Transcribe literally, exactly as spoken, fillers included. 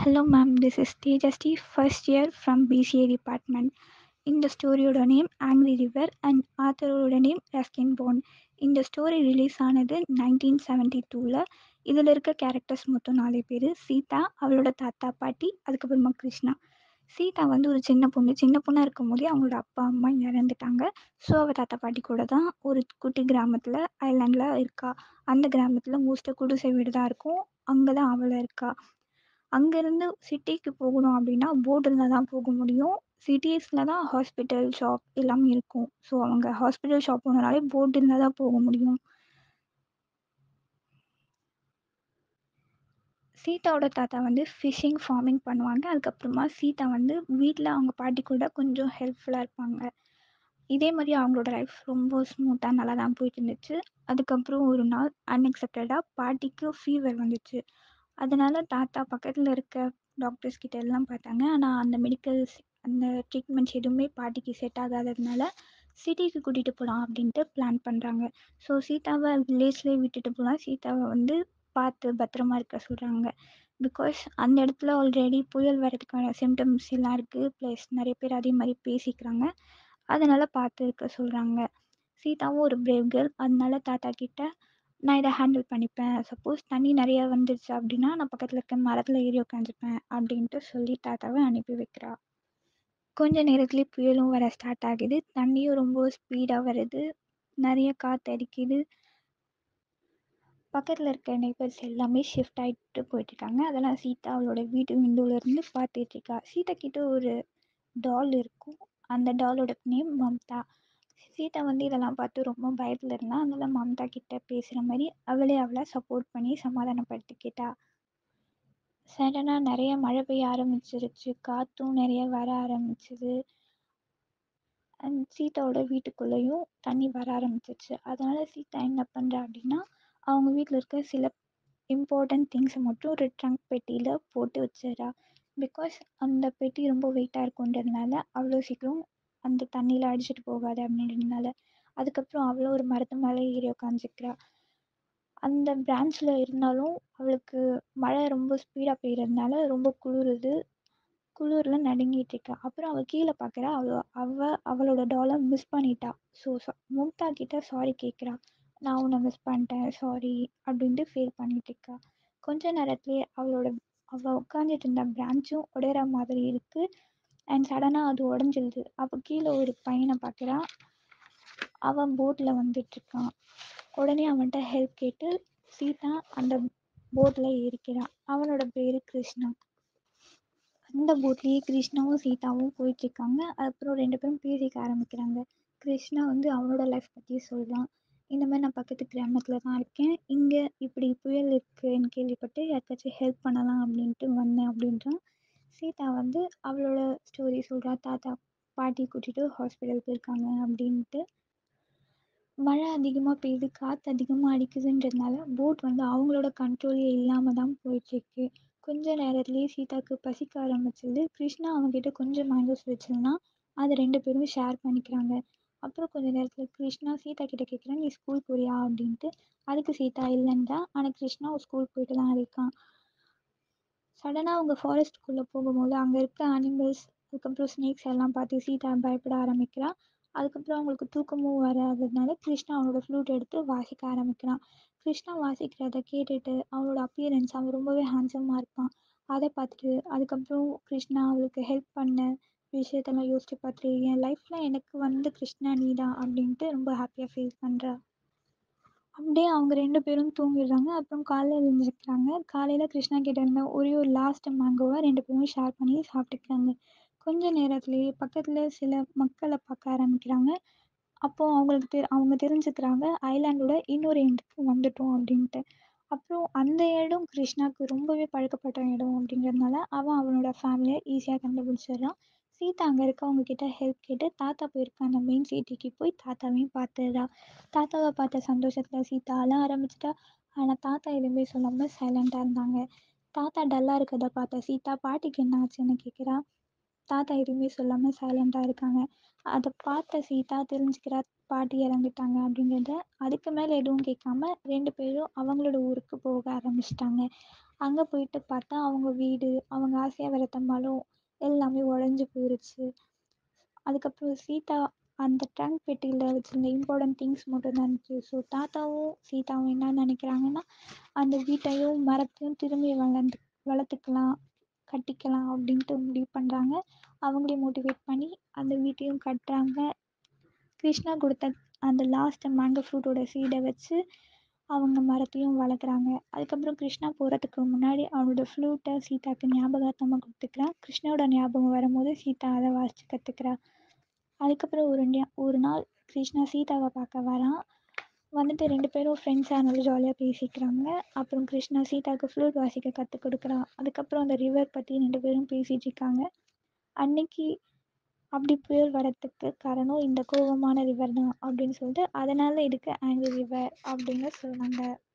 Hello ma'am, this is Teja first year from B C A department. இந்த ஸ்டோரியோட name angry river and ஆத்தரோட name Ruskin Bond. இந்த story release ஆனது nineteen seventy டூவில். இதில் இருக்க கேரக்டர்ஸ் மொத்தம் நாலு பேர்: சீதா, அவளோட தாத்தா பாட்டி, அதுக்கப்புறமா கிருஷ்ணா. சீதா வந்து ஒரு சின்ன பொண்ணு. சின்ன பொண்ணாக இருக்கும் போதே அவங்களோட அப்பா அம்மா இறந்துட்டாங்க. ஸோ அவள் தாத்தா பாட்டி கூட தான் ஒரு குட்டி கிராமத்தில் ஐலாண்டில் இருக்கா. அந்த கிராமத்தில் மோஸ்ட்டாக குடிசை வீடு தான் இருக்கும். அங்கே தான் அவளை இருக்கா. அங்கேருந்து சிட்டிக்கு போகணும் அப்படின்னா போட்டில் தான் போக முடியும். சிட்டிஸில் தான் ஹாஸ்பிட்டல், ஷாப் எல்லாமே இருக்கும். ஸோ அவங்க ஹாஸ்பிட்டல், ஷாப் போகணுனாலே போட்டில் தான் போக முடியும். சீதாவோட தாத்தா வந்து ஃபிஷ்ஷிங், ஃபார்மிங் பண்ணுவாங்க. அதுக்கப்புறமா சீதா வந்து வீட்டில் அவங்க பாட்டி கூட கொஞ்சம் ஹெல்ப்ஃபுல்லாக இருப்பாங்க. இதே மாதிரி அவங்களோட லைஃப் ரொம்ப ஸ்மூத்தாக நல்லா தான் போயிட்டு இருந்துச்சு. அதுக்கப்புறம் ஒரு நாள் அன்எக்ஸ்பெக்டடாக பாட்டிக்கு ஃபீவர் வந்துச்சு. அதனால தாத்தா பக்கத்தில் இருக்க டாக்டர்ஸ் கிட்ட எல்லாம் பார்த்தாங்க. ஆனால் அந்த மெடிக்கல்ஸ், அந்த ட்ரீட்மெண்ட்ஸ் எதுவுமே பாட்டிக்கு செட் ஆகாததுனால சிட்டிக்கு கூட்டிகிட்டு போகலாம் அப்படின்ட்டு பிளான் பண்ணுறாங்க. ஸோ சீதாவை வில்லேஜ்லேயே விட்டுட்டு போகலாம். சீதாவை வந்து பார்த்து பத்திரமா இருக்க சொல்கிறாங்க. பிகாஸ் அந்த இடத்துல ஆல்ரெடி புயல் வரதுக்கான சிம்டம்ஸ் எல்லாம் இருக்குது. ப்ளஸ் நிறைய பேர் அதே மாதிரி பேசிக்கிறாங்க. அதனால் பார்த்து இருக்க சொல்கிறாங்க. சீதாவும் ஒரு பிரேவ் கேர்ள். அதனால தாத்தா கிட்ட நான் இதை ஹேண்டில் பண்ணிப்பேன். சப்போஸ் தண்ணி நிறையா வந்துருச்சு அப்படின்னா நான் பக்கத்தில் இருக்க மரத்தில் ஏறி உட்காந்துப்பேன் அப்படின்ட்டு சொல்லி தாத்தாவை அனுப்பி வைக்கிறா. கொஞ்ச நேரத்துலேயே புயலும் வர ஸ்டார்ட் ஆகுது. தண்ணியும் ரொம்ப ஸ்பீடாக வருது. நிறைய காற்று அடிக்குது. பக்கத்தில் இருக்க நெய்பர்ஸ் எல்லாமே ஷிஃப்ட் ஆகிட்டு போயிட்டுருக்காங்க. அதெல்லாம் சீதா அவளோட வீட்டு விண்டோலேருந்து பார்த்துட்ருக்கா. சீதா கிட்ட ஒரு டால் இருக்கும். அந்த டாலோட நேம் மம்தா. சீதா வந்து இதெல்லாம் பார்த்து ரொம்ப பயத்தில் இருந்தா. அதனால மம்தா கிட்ட பேசுகிற மாதிரி அவளே அவளை சப்போர்ட் பண்ணி சமாதானப்படுத்திக்கிட்டா. சடனாக நிறைய மழை பெய்ய ஆரம்பிச்சிருச்சு. காற்றும் நிறைய வர ஆரம்பிச்சிது. அண்ட் சீதாவோட வீட்டுக்குள்ளேயும் தண்ணி வர ஆரம்பிச்சிருச்சு. அதனால் சீதா என்ன பண்ணுறா அப்படின்னா, அவங்க வீட்டில் இருக்க சில இம்பார்ட்டண்ட் திங்ஸை மட்டும் ஒரு ட்ரங்க் பெட்டியில் போட்டு வச்சிடுறா. பிகாஸ் அந்த பெட்டி ரொம்ப வெயிட்டாக இருக்குன்றதுனால அவ்வளோ சீக்கிரம் அந்த தண்ணியில் அடிச்சிட்டு போகாது அப்படின்றதுனால. அதுக்கப்புறம் அவளும் ஒரு மரத்து மேலே ஏறி உட்காந்துக்கிறா. அந்த பிரான்ச்சில் இருந்தாலும் அவளுக்கு மழை ரொம்ப ஸ்பீடாக பெய்யறதுனால ரொம்ப குளிருது. குளிரில் நடுங்கிட்டு இருக்கா. அப்புறம் அவள் கீழே பார்க்குறா. அவள் அவள் அவளோட டாலை மிஸ் பண்ணிட்டா. ஸோ மும்தா கிட்ட சாரி கேட்குறா. நான் உன்னை மிஸ் பண்ணிட்டேன், சாரி அப்படின்ட்டு ஃபீல் பண்ணிட்டு இருக்கா. கொஞ்ச நேரத்துலேயே அவளோட அவள் உட்காந்துட்டு இருந்த பிரான்ச்சும் உடையிற மாதிரி இருக்குது. அண்ட் சடனாக அது உடஞ்சிடுது. அப்போ கீழே ஒரு பையனை பார்க்குறா. அவன் போட்டில் வந்துட்டுருக்கான். உடனே அவன்கிட்ட ஹெல்ப் கேட்டு சீதா அந்த போட்டில் ஏறிக்கிறான். அவனோட பேர் கிருஷ்ணா. அந்த போட்லேயே கிருஷ்ணாவும் சீதாவும் போயிட்டுருக்காங்க. அப்புறம் ரெண்டு பேரும் பேசிக்க ஆரம்பிக்கிறாங்க. கிருஷ்ணா வந்து அவனோட லைஃப் பற்றி சொல்கிறான். இந்த மாதிரி நான் பக்கத்து கிராமத்தில் தான் இருக்கேன். இங்கே இப்படி புயல் இருக்குன்னு கேள்விப்பட்டு யாருக்காச்சும் ஹெல்ப் பண்ணலாம் அப்படின்ட்டு வந்தேன் அப்படின்றான். சீதா வந்து அவளோட ஸ்டோரி சொல்கிறா. தாத்தா பாட்டி கூட்டிகிட்டு ஹாஸ்பிட்டல் போயிருக்காங்க அப்படின்ட்டு. மழை அதிகமாக பெய்யுது, காற்று அதிகமாக அடிக்குதுன்றதுனால போட் வந்து அவங்களோட கண்ட்ரோலே இல்லாமல் தான் போயிட்டுருக்கு. கொஞ்ச நேரத்துலேயே சீதாவுக்கு பசிக்க ஆரம்பிச்சிது. கிருஷ்ணா அவங்ககிட்ட கொஞ்சம் மேங்கோஸ் வச்சிருந்தான். அதை ரெண்டு பேரும் ஷேர் பண்ணிக்கிறாங்க. அப்புறம் கொஞ்ச நேரத்தில் கிருஷ்ணா சீதா கிட்ட கேட்குறான், நீ ஸ்கூல் போறியா அப்படின்ட்டு. அதுக்கு சீதா இல்லைன்றா. ஆனால் கிருஷ்ணா ஸ்கூல் போயிட்டு தான் இருக்கான். சடனாக அவங்க ஃபாரஸ்ட்டுக்குள்ளே போகும்போது அங்கே இருக்க அனிமல்ஸ், அதுக்கப்புறம் ஸ்னேக்ஸ் எல்லாம் பார்த்து சீதா பயப்பட ஆரம்பிக்கிறா. அதுக்கப்புறம் அவங்களுக்கு தூக்கமும் வராததுனால கிருஷ்ணா அவனோட ஃப்ளூட் எடுத்து வாசிக்க ஆரம்பிக்கிறான். கிருஷ்ணா வாசிக்கிறத கேட்டுட்டு அவனோட அப்பியரன்ஸ், அவன் ரொம்பவே ஹேண்ட்ஸமாக இருப்பான். அதை பார்த்துட்டு அதுக்கப்புறம் கிருஷ்ணா அவளுக்கு ஹெல்ப் பண்ண விஷயத்தெல்லாம் யோசிச்சு பார்த்துட்டு, என் லைஃப்பில் எனக்கு வந்து கிருஷ்ணா நீதான் அப்படின்ட்டு ரொம்ப ஹாப்பியாக ஃபீல் பண்ணுறா. அப்படியே அவங்க ரெண்டு பேரும் தூங்கிடுறாங்க. அப்புறம் காலையில் எழுந்திரிக்கிறாங்க. காலையில் கிருஷ்ணா கிட்ட இருந்த ஒரே ஒரு லாஸ்ட் மேங்கோவை ரெண்டு பேரும் ஷேர் பண்ணி சாப்பிட்டுக்கிறாங்க. கொஞ்ச நேரத்துலேயே பக்கத்தில் சில மக்களை பார்க்க ஆரம்பிக்கிறாங்க. அப்போது அவங்களுக்கு தெ அவங்க தெரிஞ்சுக்கிறாங்க ஐலாண்டோட இன்னொரு எண்டுக்கு வந்துட்டோம் அப்படின்ட்டு. அப்புறம் அந்த இடம் கிருஷ்ணாவுக்கு ரொம்பவே பழக்கப்பட்ட இடம் அப்படிங்கிறதுனால அவன் அவனோட ஃபேமிலியை ஈஸியாக கண்டுபிடிச்சிடுறான். சீதா அங்கே இருக்கவங்க கிட்ட ஹெல்ப் கேட்டு தாத்தா போயிருக்க அந்த மெயின் சிட்டிக்கு போய் தாத்தாவையும் பார்த்துடுறா. தாத்தாவை பார்த்த சந்தோஷத்தில் சீதா அழ ஆரம்பிச்சிட்டா. ஆனால் தாத்தா எதுவுமே சொல்லாமல் சைலண்ட்டாக இருந்தாங்க. தாத்தா டல்லாக இருக்கிறத பார்த்த சீதா பாட்டிக்கு என்ன ஆச்சுன்னு கேட்குறா. தாத்தா எதுவுமே சொல்லாமல் சைலண்ட்டாக இருக்காங்க. அதை பார்த்த சீதா தெரிஞ்சுக்கிறா பாட்டி இறந்துட்டாங்க அப்படிங்கிறத. அதுக்கு மேலே எதுவும் கேட்காம ரெண்டு பேரும் அவங்களோட ஊருக்கு போக ஆரம்பிச்சிட்டாங்க. அங்கே போயிட்டு பார்த்தா அவங்க வீடு, அவங்க ஆசையாக வளர்த்த மரம் எல்லாமே உடஞ்சி போயிருச்சு. அதுக்கப்புறம் சீதா அந்த ட்ரங்க் பெட்டியில் வச்சுருந்த இம்பார்ட்டன்ட் திங்ஸ் மட்டும் தான் இருந்துச்சு. ஸோ தாத்தாவும் சீதாவும் என்ன நினைக்கிறாங்கன்னா, அந்த வீட்டையும் மரத்தையும் திரும்பி வளர்ந்து வளர்த்துக்கலாம், கட்டிக்கலாம் அப்படின்ட்டு முடிவு பண்ணுறாங்க. அவங்களே மோட்டிவேட் பண்ணி அந்த வீட்டையும் கட்டுறாங்க. கிருஷ்ணா கொடுத்த அந்த லாஸ்ட் மேங்கோ ஃப்ரூட்டோட சீடை வச்சு அவங்க மரத்தையும் வளர்க்குறாங்க. அதுக்கப்புறம் கிருஷ்ணா போகிறதுக்கு முன்னாடி அவனோட ஃப்ளூட்டை சீதாவுக்கு ஞாபகார்த்தமாக கொடுத்துக்கிறான். கிருஷ்ணாவோட ஞாபகம் வரும்போது சீதா அதை வாசித்து கற்றுக்கிறா. அதுக்கப்புறம் ஒரு ஞா ஒரு நாள் கிருஷ்ணா சீதாவை பார்க்க வரான். வந்துட்டு ரெண்டு பேரும் ஃப்ரெண்ட்ஸாக நல்லா ஜாலியாக பேசிக்கிறாங்க. அப்புறம் கிருஷ்ணா சீதாவுக்கு ஃப்ளூட் வாசிக்க கற்றுக் கொடுக்குறான். அதுக்கப்புறம் அந்த ரிவர் பற்றி ரெண்டு பேரும் பேசிகிட்டு இருக்காங்க. அன்னைக்கு அப்படி புயல் வரத்துக்கு காரணம் இந்த கோபமான ரிவர் தான் அப்படின்னு சொல்லிட்டு, அதனால் இதுக்கு ஆங்கிரி ரிவர் அப்படின்னு சொல்லுவாங்க.